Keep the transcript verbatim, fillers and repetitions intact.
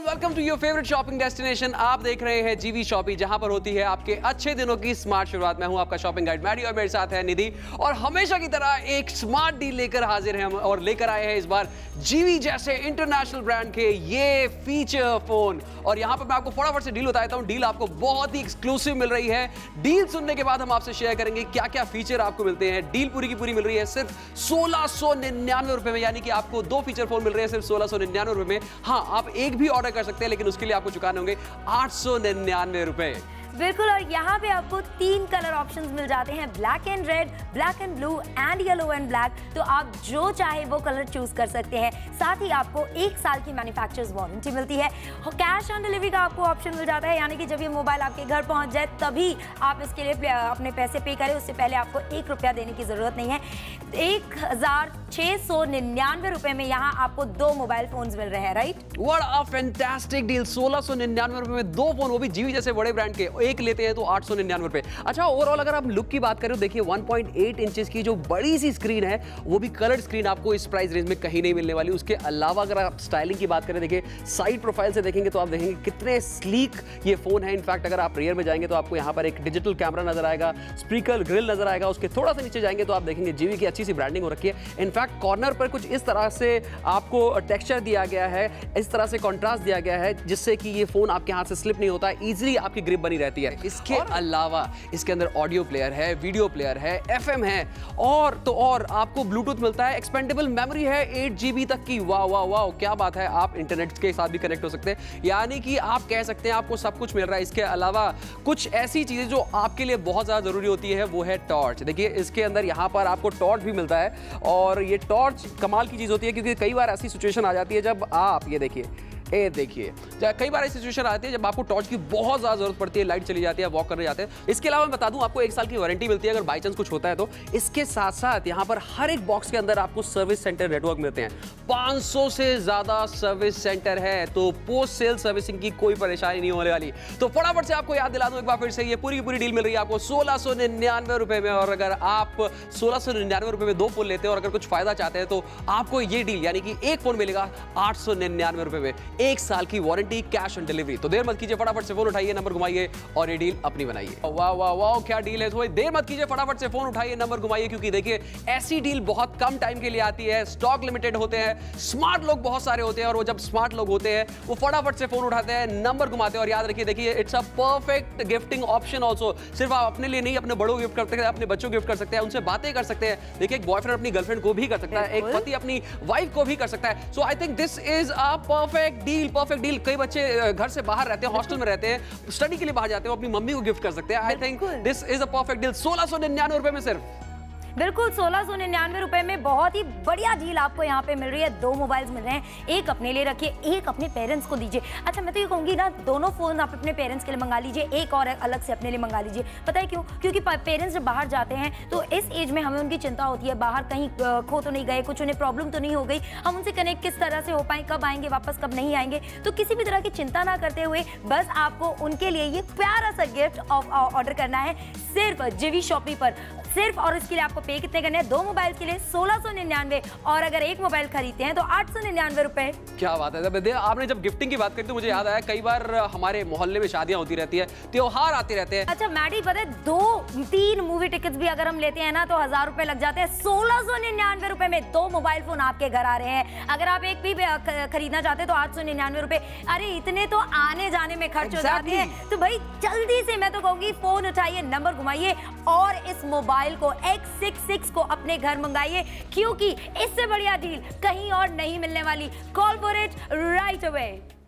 Welcome to your favourite shopping destination. आप देख रहे हैं जीवी शॉपी, जहां पर होती है आपके अच्छे दिनों की स्मार्ट शुरुआत। मैं हूं आपका शॉपिंग गाइड मैडी और मेरे साथ है निधि, और हमेशा की तरह एक स्मार्ट डील लेकर हाजिर हैं हम, और लेकर आए हैं इस बार जीवी जैसे इंटरनेशनल ब्रांड के ये फीचर फोन। और यहां पर मैं आपको फटाफट से डील बताता हूं। डील आपको बहुत ही एक्सक्लूसिव मिल रही है। डील सुनने के बाद हम आपसे शेयर करेंगे क्या क्या फीचर आपको मिलते हैं। डील पूरी की पूरी मिल रही है सिर्फ सोलह सौ निन्यानवे रुपए में, यानी कि आपको दो फीचर फोन मिल रहे हैं सिर्फ सोलह सौ निन्यानवे रुपए में। हाँ, आप एक भी ऑर्डर कर सकते हैं, लेकिन उसके लिए आपको चुकाने होंगे आठ सौ निन्यानवे रुपए। बिल्कुल, और यहाँ पे आपको तीन कलर ऑप्शंस मिल जाते हैं, black and red, black and blue and yellow and black. तो आप जो चाहे वो कलर चूज कर सकते हैं। साथ ही आपको एक साल की मैन्युफैक्चरर्स वारंटी मिलती है। कैश ऑन डिलीवरी का आपको ऑप्शन मिल जाता है, यानी कि जब ये मोबाइल आपके घर पहुंच जाए तभी आप इसके लिए अपने पैसे पे करें, उससे पहले आपको एक रुपया देने की जरूरत नहीं है। एक हजार छह सौ निन्यानवे रुपए में यहाँ आपको दो मोबाइल फोन मिल रहे हैं, right? What a fantastic deal. सोलह सौ निन्यानवे रुपए में दो फोन, वो भी जीवी जैसे बड़े ब्रांड के। एक लेते हैं तो आठ सौ निन्यानवे रुपए। अच्छा, ओवरऑल अगर आप लुक की बात करें तो देखिए वन पॉइंट एट इंचेस की जो बड़ी सी स्क्रीन है, वो भी कलर्ड स्क्रीन आपको इस प्राइस रेंज में कहीं नहीं मिलने वाली। उसके अलावा अगर आप स्टाइलिंग की बात करें, देखिए साइड प्रोफाइल से देखेंगे तो आप देखेंगे कितने स्लीक ये फोन है। इनफैक्ट अगर आप रियर में जाएंगे तो आपको यहाँ पर एक डिजिटल कैमरा नजर आएगा, स्पीकर ग्रिल नजर आएगा। उसके थोड़ा सा नीचे जाएंगे तो आप देखेंगे जीवी की अच्छी सी ब्रांडिंग हो रखी है। इनफैक्ट कॉर्नर पर कुछ इस तरह से आपको टेक्सचर दिया गया है, इस तरह से कॉन्ट्रास्ट दिया गया है, जिससे कि ये फोन आपके हाथ से स्लिप नहीं होता, इजीली आपकी ग्रिप बनी रहती है। इसके अलावा इसके अंदर ऑडियो प्लेयर है, वीडियो प्लेयर है, एफएम है, और तो और आपको ब्लूटूथ मिलता है। एक्सपेंडेबल मेमोरी है एट जीबी तक की। वाह वाह वाह, क्या बात है। आप इंटरनेट के साथ भी कनेक्ट हो सकते हैं, यानी कि आप कह सकते हैं आपको सब कुछ मिल रहा है। इसके अलावा कुछ ऐसी चीजें जो आपके लिए बहुत ज्यादा जरूरी होती है, वो है टॉर्च। देखिए इसके अंदर यहाँ पर आपको टॉर्च भी मिलता है, और ये टॉर्च कमाल की चीज होती है, क्योंकि कई बार ऐसी सिचुएशन आ जाती है जब आप ये देखिए ए देखिए कई बार ऐसी सिचुएशन आती है जब आपको टॉर्च की बहुत ज्यादा जरूरत पड़ती है, लाइट चली जाती है, वॉक करने जाते हैं। इसके अलावा मैं बता दूं आपको एक साल की वारंटी मिलती है अगर बाई चांस कुछ होता है तो। इसके साथ साथ यहाँ पर हर एक बॉक्स के अंदर आपको सर्विस सेंटर नेटवर्क मिलते हैं। पाँच सौ से ज्यादा सर्विस सेंटर है, तो पोस्ट सेल सर्विसिंग की कोई परेशानी नहीं होने वाली। तो फटाफट से आपको याद दिला दूं एक बार फिर से, ये पूरी पूरी डील मिल रही है आपको सोलह सौ निन्यानवे रुपए में। और अगर आप सोलह सौ निन्यानवे रुपए में दो फोन लेते हैं और अगर कुछ फायदा चाहते हैं तो आपको ये डील यानी कि एक फोन मिलेगा आठ सौ निन्यानवे रुपए में, एक साल की वारंटी, कैश ऑन डिलीवरी। तो देर मत कीजिए, फटाफट से फोन उठाइए, नंबर घुमाइए और ये डील अपनी बनाइए। वाह वाह वाह, क्या डील है। तो देर मत कीजिए, फटाफट से फोन उठाइए, नंबर घुमाइए, क्योंकि देखिए ऐसी डील बहुत कम टाइम के लिए आती है। स्टॉक लिमिटेड होते हैं, स्मार्ट लोग बहुत सारे होते हैं, और वो जब स्मार्ट लोग होते हैं वो फटाफट से फोन उठाते हैं, नंबर घुमाते हैं। और याद रखिए, देखिए it's a perfect gifting option also. सिर्फ आप अपने लिए नहीं, अपने बड़ों गिफ्ट कर सकते हैं, अपने बच्चों गिफ्ट कर सकते हैं, उनसे बातें कर सकते हैं। देखिए एक बॉयफ्रेंड अपनी गर्लफ्रेंड को भी कर सकता है, एक पति अपनी वाइफ को भी कर सकता है। So I think this is a perfect deal, perfect deal. कई बच्चे घर से बाहर रहते हैं, हॉस्टल में रहते हैं, स्टडी के लिए बाहर जाते हैं, वो अपनी मम्मी को गिफ्ट कर सकते हैं। I think this is a perfect deal. सोलह सौ निन्यानवे रुपए में सिर्फ। बिल्कुल, सोलह सौ निन्यानवे रुपए में बहुत ही बढ़िया डील आपको यहाँ पे मिल रही है। दो मोबाइल्स मिल रहे हैं, एक अपने लिए रखिए, एक अपने पेरेंट्स को दीजिए। अच्छा, मैं तो ये कहूँगी ना, दोनों फोन आप अपने पेरेंट्स के लिए मंगा लीजिए, एक और अलग से अपने लिए मंगा लीजिए। पता है क्यों? क्योंकि पेरेंट्स जब बाहर जाते हैं तो इस एज में हमें उनकी चिंता होती है, बाहर कहीं खो तो नहीं गए, कुछ उन्हें प्रॉब्लम तो नहीं हो गई, हम उनसे कनेक्ट किस तरह से हो पाए, कब आएंगे वापस, कब नहीं आएंगे। तो किसी भी तरह की चिंता ना करते हुए बस आपको उनके लिए ये प्यारा सा गिफ्ट ऑर्डर करना है सिर्फ जीवी शॉपी पर। सिर्फ, और इसके लिए आपको पे कितने करने हैं? दो मोबाइल के लिए सोलह सौ निन्यानवे, और अगर एक मोबाइल खरीदते हैं तो आठ सौ निन्यानवे रुपए। क्या बात है। आपने जब गिफ्टिंग की बात करी तो मुझे याद आया, कई बार हमारे मोहल्ले में शादियां होती रहती है, त्योहार आते रहते हैं। अच्छा मैडी, पता है दो तीन मूवी टिकट्स भी अगर हम लेते हैं ना तो हजार रुपए लग जाते हैं। सोलह सौ निन्यानवे रुपए में दो मोबाइल फोन आपके घर आ रहे हैं। अगर आप एक भी खरीदना चाहते हैं तो आठ सौ निन्यानवे रुपए। अरे इतने तो आने जाने में खर्च हो जाते हैं। तो भाई जल्दी से मैं तो कहूंगी फोन उठाइए, नंबर घुमाइए, और इस मोबाइल को एक्स सिक्स सिक्स को अपने घर मंगाइए, क्योंकि इससे बढ़िया डील कहीं और नहीं मिलने वाली। Call for it right away.